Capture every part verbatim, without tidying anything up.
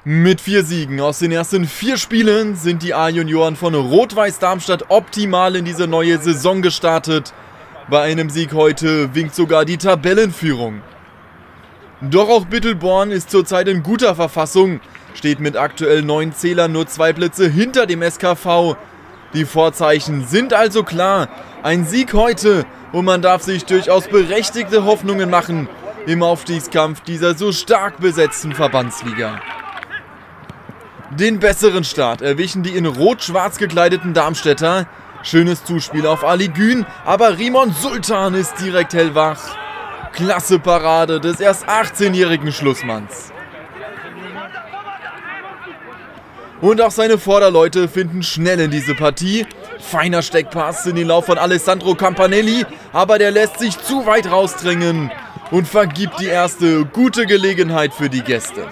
Mit vier Siegen aus den ersten vier Spielen sind die A-Junioren von Rot-Weiß Darmstadt optimal in diese neue Saison gestartet. Bei einem Sieg heute winkt sogar die Tabellenführung. Doch auch Bittelborn ist zurzeit in guter Verfassung, steht mit aktuell neun Zählern nur zwei Plätze hinter dem S K V. Die Vorzeichen sind also klar, ein Sieg heute und man darf sich durchaus berechtigte Hoffnungen machen im Aufstiegskampf dieser so stark besetzten Verbandsliga. Den besseren Start erwischen die in rot-schwarz gekleideten Darmstädter. Schönes Zuspiel auf Ali Gün, aber Rimon Sultan ist direkt hellwach. Klasse Parade des erst achtzehnjährigen Schlussmanns. Und auch seine Vorderleute finden schnell in diese Partie. Feiner Steckpass in den Lauf von Alessandro Campanelli, aber der lässt sich zu weit rausdrängen und vergibt die erste gute Gelegenheit für die Gäste.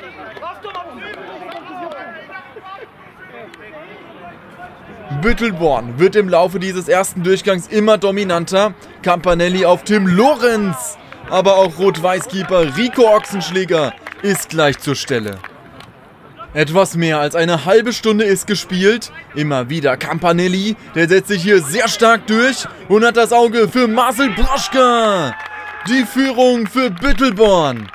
Bittelborn wird im Laufe dieses ersten Durchgangs immer dominanter. Campanelli auf Tim Lorenz. Aber auch Rot-Weiß-Keeper Rico Ochsenschläger ist gleich zur Stelle. Etwas mehr als eine halbe Stunde ist gespielt. Immer wieder Campanelli. Der setzt sich hier sehr stark durch und hat das Auge für Marcel Broschka. Die Führung für Bittelborn.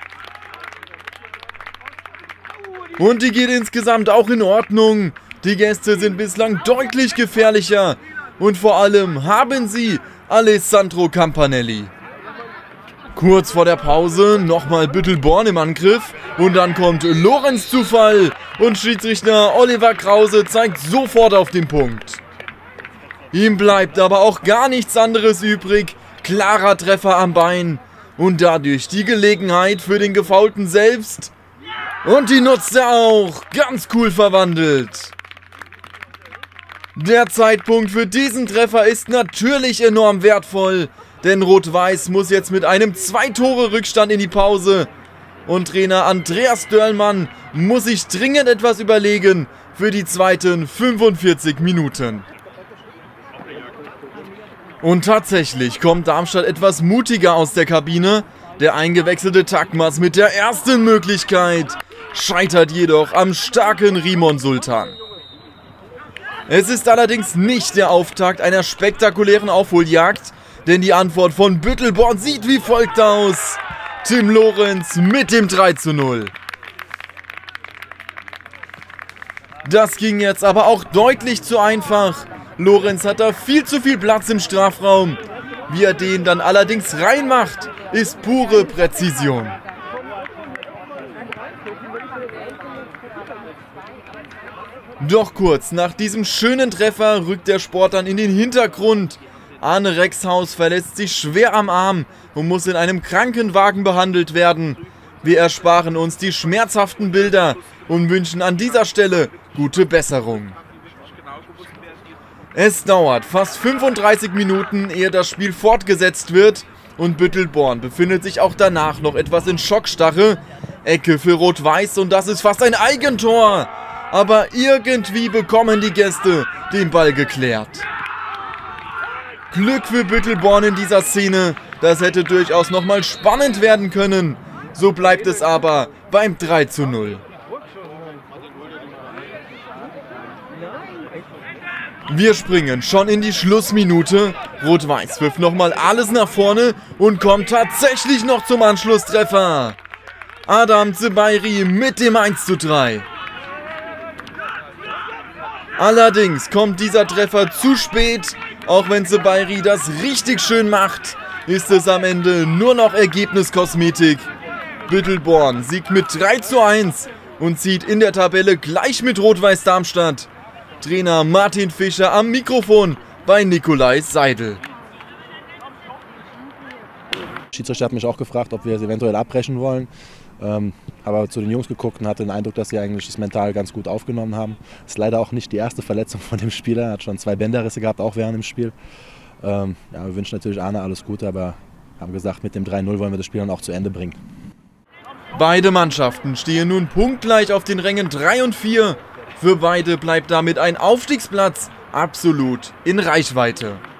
Und die geht insgesamt auch in Ordnung. Die Gäste sind bislang deutlich gefährlicher und vor allem haben sie Alessandro Campanelli. Kurz vor der Pause nochmal Bittelborn im Angriff und dann kommt Lorenz zu Fall und Schiedsrichter Oliver Krause zeigt sofort auf den Punkt. Ihm bleibt aber auch gar nichts anderes übrig, klarer Treffer am Bein und dadurch die Gelegenheit für den Gefoulten selbst und die nutzt er auch, ganz cool verwandelt. Der Zeitpunkt für diesen Treffer ist natürlich enorm wertvoll, denn Rot-Weiß muss jetzt mit einem zwei Tore Rückstand in die Pause und Trainer Andreas Dörlmann muss sich dringend etwas überlegen für die zweiten fünfundvierzig Minuten. Und tatsächlich kommt Darmstadt etwas mutiger aus der Kabine. Der eingewechselte Takmas mit der ersten Möglichkeit scheitert jedoch am starken Rimon Sultan. Es ist allerdings nicht der Auftakt einer spektakulären Aufholjagd, denn die Antwort von Bittelborn sieht wie folgt aus. Tim Lorenz mit dem drei zu null. Das ging jetzt aber auch deutlich zu einfach. Lorenz hat da viel zu viel Platz im Strafraum. Wie er den dann allerdings reinmacht, ist pure Präzision. Doch kurz nach diesem schönen Treffer rückt der Sport dann in den Hintergrund. Arne Rexhaus verletzt sich schwer am Arm und muss in einem Krankenwagen behandelt werden. Wir ersparen uns die schmerzhaften Bilder und wünschen an dieser Stelle gute Besserung. Es dauert fast fünfunddreißig Minuten, ehe das Spiel fortgesetzt wird und Bittelborn befindet sich auch danach noch etwas in Schockstarre. Ecke für Rot-Weiß und das ist fast ein Eigentor. Aber irgendwie bekommen die Gäste den Ball geklärt. Glück für Bittelborn in dieser Szene. Das hätte durchaus nochmal spannend werden können. So bleibt es aber beim drei zu null. Wir springen schon in die Schlussminute. Rot-Weiß wirft nochmal alles nach vorne und kommt tatsächlich noch zum Anschlusstreffer. Adam Zebairi mit dem eins zu drei. Allerdings kommt dieser Treffer zu spät. Auch wenn Zebairi das richtig schön macht, ist es am Ende nur noch Ergebniskosmetik. Bittelborn siegt mit drei zu eins und zieht in der Tabelle gleich mit Rot-Weiß Darmstadt. Trainer Martin Fischer am Mikrofon bei Nikolai Seidel. Der Schiedsrichter hat mich auch gefragt, ob wir es eventuell abbrechen wollen. Ähm, habe zu den Jungs geguckt und hatte den Eindruck, dass sie eigentlich das mental ganz gut aufgenommen haben. Das ist leider auch nicht die erste Verletzung von dem Spieler. Er hat schon zwei Bänderrisse gehabt, auch während dem Spiel. Ähm, ja, wir wünschen natürlich Arne alles Gute, aber haben gesagt, mit dem drei null wollen wir das Spiel dann auch zu Ende bringen. Beide Mannschaften stehen nun punktgleich auf den Rängen drei und vier. Für beide bleibt damit ein Aufstiegsplatz absolut in Reichweite.